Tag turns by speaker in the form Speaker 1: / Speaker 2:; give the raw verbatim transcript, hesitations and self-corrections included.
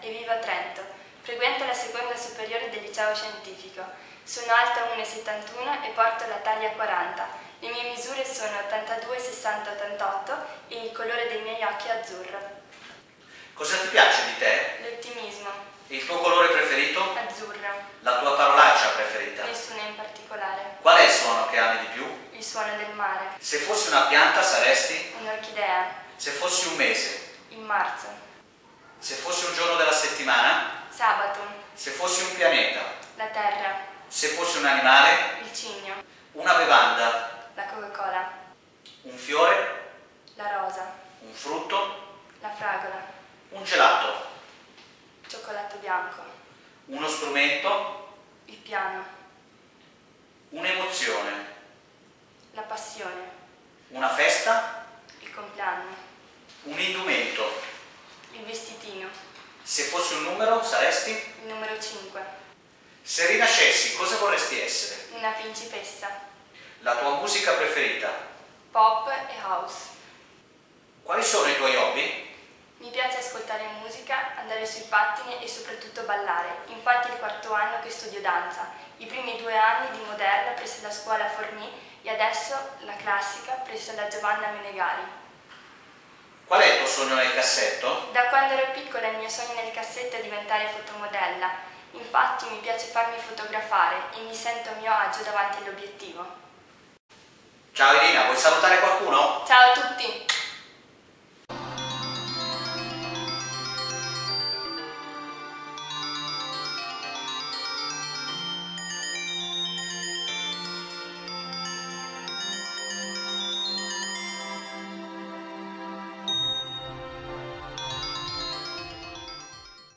Speaker 1: e vivo a Trento. Frequento la seconda superiore del liceo scientifico. Sono alta uno virgola settantuno e porto la taglia quaranta. Le mie misure sono ottantadue, sessanta, ottantotto e il colore dei miei occhi è azzurro.
Speaker 2: Cosa ti piace di te?
Speaker 1: L'ottimismo.
Speaker 2: Il tuo colore preferito?
Speaker 1: Azzurro.
Speaker 2: La tua parolaccia preferita?
Speaker 1: Nessuna in particolare.
Speaker 2: Qual è il suono che ami di più?
Speaker 1: Il suono del mare.
Speaker 2: Se fossi una pianta saresti?
Speaker 1: Un'orchidea.
Speaker 2: Se fossi un mese?
Speaker 1: In marzo.
Speaker 2: Se fossi un giorno della settimana?
Speaker 1: Sabato.
Speaker 2: Se fossi un pianeta?
Speaker 1: La terra.
Speaker 2: Se fossi un animale?
Speaker 1: Il cigno.
Speaker 2: Una bevanda?
Speaker 1: La Coca-Cola.
Speaker 2: Un fiore?
Speaker 1: La rosa.
Speaker 2: Un frutto?
Speaker 1: La fragola.
Speaker 2: Un gelato?
Speaker 1: Cioccolato bianco.
Speaker 2: Uno strumento?
Speaker 1: Il piano.
Speaker 2: Un'emozione?
Speaker 1: La passione.
Speaker 2: Una festa?
Speaker 1: Il compleanno.
Speaker 2: Un indumento?
Speaker 1: Il vestitino.
Speaker 2: Se fossi un numero saresti?
Speaker 1: Il numero cinque.
Speaker 2: Se rinascessi cosa vorresti essere?
Speaker 1: Una principessa.
Speaker 2: La tua musica preferita?
Speaker 1: Pop e house.
Speaker 2: Quali sono i tuoi hobby?
Speaker 1: Mi piace ascoltare musica, andare sui pattini e soprattutto ballare. Infatti è il quarto anno che studio danza. I primi due anni di moderna presso la scuola Fornì e adesso la classica presso la Giovanna Menegari.
Speaker 2: Qual è il tuo sogno nel cassetto?
Speaker 1: Da quando ero piccola il mio sogno nel cassetto è diventare fotomodella. Infatti mi piace farmi fotografare e mi sento a mio agio davanti all'obiettivo.
Speaker 2: Ciao Irina, vuoi salutare qualcuno?
Speaker 1: Ciao a tutti!